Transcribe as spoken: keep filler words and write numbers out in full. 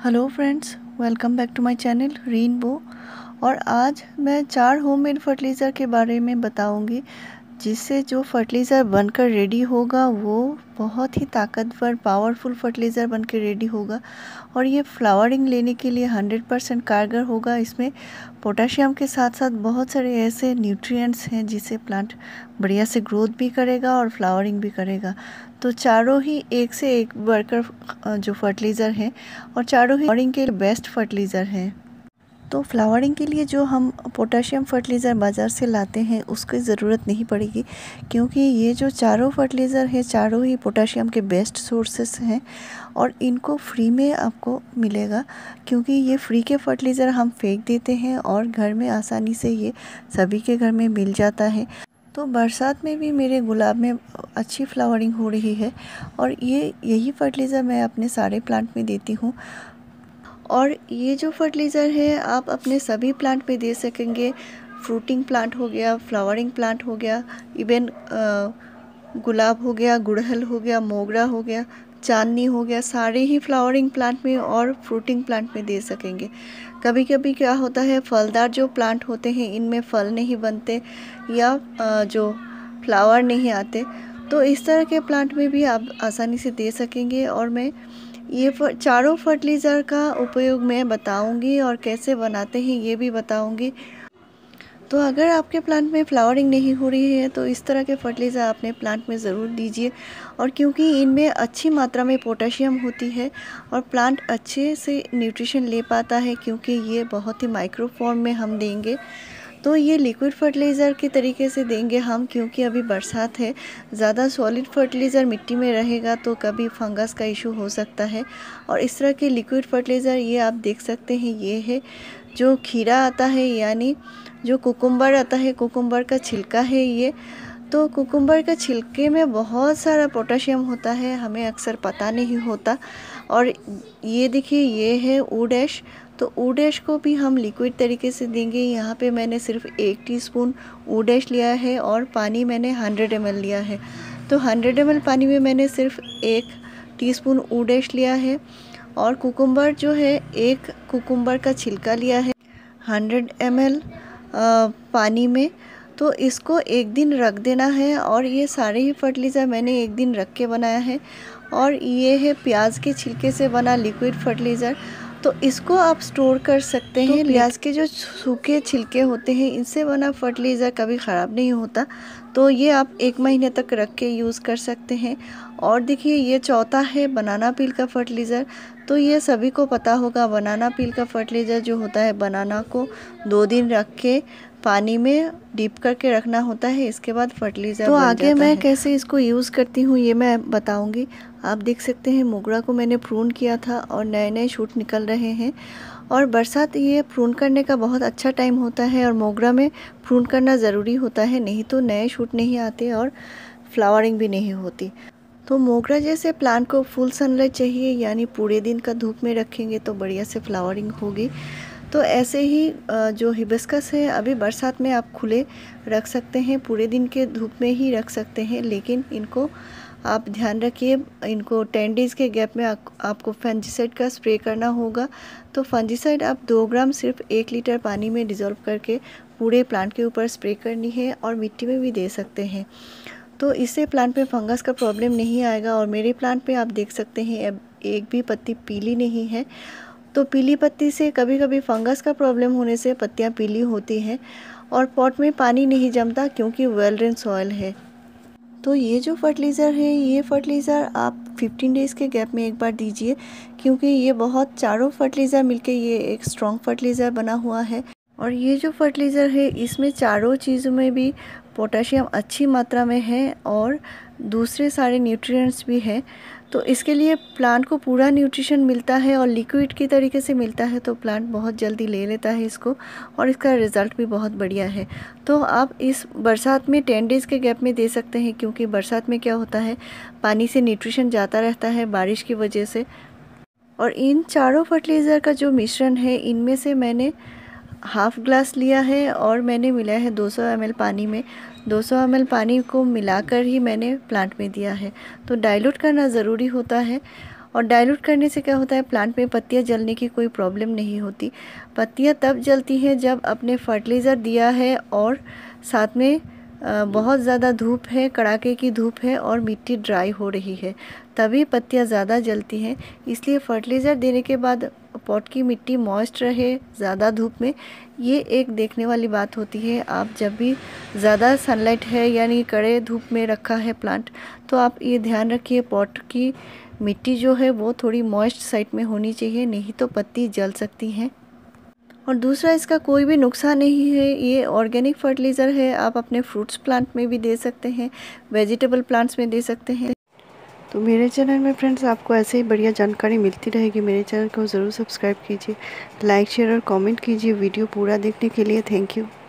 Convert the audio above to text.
Hello friends, welcome back to my channel rainbow. और आज मैं चार होममेड फर्टिलाइज़र के बारे में बताऊंगी, जिससे जो फर्टिलाइज़र बनकर रेडी होगा वो बहुत ही ताकतवर पावरफुल फर्टिलाइज़र बनकर रेडी होगा और ये फ्लावरिंग लेने के लिए हंड्रेड परसेंट कारगर होगा। इसमें पोटाशियम के साथ साथ बहुत सारे ऐसे न्यूट्रिएंट्स हैं जिससे प्लांट बढ़िया से ग्रोथ भी करेगा और फ्लावरिंग भी करेगा। तो चारों ही एक से एक बढ़कर जो फर्टिलाइज़र हैं और चारों ही फ्लावरिंग के बेस्ट फर्टिलाइज़र हैं। तो फ्लावरिंग के लिए जो हम पोटाशियम फर्टिलाइज़र बाज़ार से लाते हैं उसकी ज़रूरत नहीं पड़ेगी, क्योंकि ये जो चारों फर्टिलाइज़र हैं चारों ही पोटाशियम के बेस्ट सोर्सेस हैं और इनको फ्री में आपको मिलेगा, क्योंकि ये फ्री के फर्टिलाइज़र हम फेंक देते हैं और घर में आसानी से ये सभी के घर में मिल जाता है। तो बरसात में भी मेरे गुलाब में अच्छी फ्लावरिंग हो रही है और ये यही फर्टिलाइज़र मैं अपने सारे प्लांट में देती हूँ। और ये जो फर्टिलाइज़र है आप अपने सभी प्लांट पे दे सकेंगे। फ्रूटिंग प्लांट हो गया, फ्लावरिंग प्लांट हो गया, इवन गुलाब हो गया, गुड़हल हो गया, मोगरा हो गया, चांदनी हो गया, सारे ही फ्लावरिंग प्लांट में और फ्रूटिंग प्लांट में दे सकेंगे। कभी कभी क्या होता है, फलदार जो प्लांट होते हैं इनमें फल नहीं बनते या जो फ्लावर नहीं आते, तो इस तरह के प्लांट में भी आप आसानी से दे सकेंगे। और मैं ये चारों फर्टिलाइज़र का उपयोग मैं बताऊंगी और कैसे बनाते हैं ये भी बताऊंगी। तो अगर आपके प्लांट में फ्लावरिंग नहीं हो रही है तो इस तरह के फर्टिलाइज़र अपने प्लांट में ज़रूर दीजिए। और क्योंकि इनमें अच्छी मात्रा में पोटेशियम होती है और प्लांट अच्छे से न्यूट्रिशन ले पाता है, क्योंकि ये बहुत ही माइक्रो फॉर्म में हम देंगे। तो ये लिक्विड फर्टिलाइज़र के तरीके से देंगे हम, क्योंकि अभी बरसात है, ज़्यादा सॉलिड फर्टिलाइज़र मिट्टी में रहेगा तो कभी फंगस का इशू हो सकता है। और इस तरह के लिक्विड फर्टिलाइज़र ये आप देख सकते हैं, ये है जो खीरा आता है, यानी जो कुकुम्बर आता है, कुकुम्बर का छिलका है ये। तो कुकुम्बर के छिलके में बहुत सारा पोटेशियम होता है, हमें अक्सर पता नहीं होता। और ये देखिए, ये है वुड ऐश। तो वुड ऐश को भी हम लिक्विड तरीके से देंगे। यहाँ पे मैंने सिर्फ एक टीस्पून वुड ऐश लिया है और पानी मैंने हंड्रेड एम एल लिया है। तो हंड्रेड एम एल पानी में मैंने सिर्फ एक टीस्पून वुड ऐश लिया है और कुकुम्बर जो है, एक कुकुम्बर का छिलका लिया है हंड्रेड एम एल पानी में। तो इसको एक दिन रख देना है। और ये सारे ही फर्टिलाइज़र मैंने एक दिन रख के बनाया है। और ये है प्याज के छिलके से बना लिक्विड फर्टिलाइज़र, तो इसको आप स्टोर कर सकते हैं। तो प्याज के जो सूखे छिलके होते हैं इनसे बना फर्टिलाइज़र कभी ख़राब नहीं होता, तो ये आप एक महीने तक रख के यूज़ कर सकते हैं। और देखिए, ये चौथा है बनाना पील का फर्टिलाइज़र। तो ये सभी को पता होगा, बनाना पील का फर्टिलाइज़र जो होता है, बनाना को दो दिन रख के पानी में डीप करके रखना होता है, इसके बाद फर्टिलाइज़र। तो आगे मैं कैसे इसको यूज़ करती हूँ ये मैं बताऊँगी। आप देख सकते हैं, मोगरा को मैंने प्रून किया था और नए नए शूट निकल रहे हैं। और बरसात ये प्रून करने का बहुत अच्छा टाइम होता है और मोगरा में प्रून करना ज़रूरी होता है, नहीं तो नए शूट नहीं आते और फ्लावरिंग भी नहीं होती। तो मोगरा जैसे प्लांट को फुल सनलाइट चाहिए, यानी पूरे दिन का धूप में रखेंगे तो बढ़िया से फ्लावरिंग होगी। तो ऐसे ही जो हिबिस्कस है, अभी बरसात में आप खुले रख सकते हैं, पूरे दिन के धूप में ही रख सकते हैं, लेकिन इनको आप ध्यान रखिए, इनको टेन डेज़ के गैप में आ, आपको फंजीसाइड का स्प्रे करना होगा। तो फंजीसाइड आप दो ग्राम सिर्फ एक लीटर पानी में डिज़ोल्व करके पूरे प्लांट के ऊपर स्प्रे करनी है और मिट्टी में भी दे सकते हैं। तो इससे प्लांट पे फंगस का प्रॉब्लम नहीं आएगा। और मेरे प्लांट पे आप देख सकते हैं, अब एक भी पत्ती पीली नहीं है। तो पीली पत्ती से कभी कभी फंगस का प्रॉब्लम होने से पत्तियां पीली होती हैं और पॉट में पानी नहीं जमता, क्योंकि वेल ड्रेन सॉइल है। तो ये जो फर्टिलाइज़र है, ये फर्टिलाइज़र आप फिफ्टीन डेज़ के गैप में एक बार दीजिए, क्योंकि ये बहुत चारों फर्टिलाइज़र मिलके ये एक स्ट्रॉन्ग फर्टिलाइज़र बना हुआ है। और ये जो फर्टिलाइज़र है इसमें चारों चीज़ों में भी पोटेशियम अच्छी मात्रा में है और दूसरे सारे न्यूट्रिएंट्स भी हैं। तो इसके लिए प्लांट को पूरा न्यूट्रिशन मिलता है और लिक्विड की तरीके से मिलता है, तो प्लांट बहुत जल्दी ले लेता है इसको और इसका रिज़ल्ट भी बहुत बढ़िया है। तो आप इस बरसात में टेन डेज़ के गैप में दे सकते हैं, क्योंकि बरसात में क्या होता है, पानी से न्यूट्रिशन जाता रहता है बारिश की वजह से। और इन चारों फर्टिलाइज़र का जो मिश्रण है, इनमें से मैंने हाफ़ ग्लास लिया है और मैंने मिलाया है दो सौ एम एल पानी में। दो सौ एम एल पानी को मिलाकर ही मैंने प्लांट में दिया है। तो डाइल्यूट करना ज़रूरी होता है। और डाइल्यूट करने से क्या होता है, प्लांट में पत्तियां जलने की कोई प्रॉब्लम नहीं होती। पत्तियां तब जलती हैं जब आपने फर्टिलाइज़र दिया है और साथ में बहुत ज़्यादा धूप है, कड़ाके की धूप है और मिट्टी ड्राई हो रही है, तभी पत्तियां ज़्यादा जलती हैं। इसलिए फर्टिलाइज़र देने के बाद पॉट की मिट्टी मॉइस्ट रहे ज़्यादा धूप में, ये एक देखने वाली बात होती है। आप जब भी ज़्यादा सनलाइट है यानी कड़े धूप में रखा है प्लांट, तो आप ये ध्यान रखिए पॉट की मिट्टी जो है वो थोड़ी मॉइस्ट साइड में होनी चाहिए, नहीं तो पत्ती जल सकती हैं। और दूसरा, इसका कोई भी नुकसान नहीं है, ये ऑर्गेनिक फर्टिलाइज़र है। आप अपने फ्रूट्स प्लांट में भी दे सकते हैं, वेजिटेबल प्लांट्स में दे सकते हैं। तो मेरे चैनल में फ्रेंड्स आपको ऐसे ही बढ़िया जानकारी मिलती रहेगी। मेरे चैनल को ज़रूर सब्सक्राइब कीजिए, लाइक शेयर और कमेंट कीजिए। वीडियो पूरा देखने के लिए थैंक यू।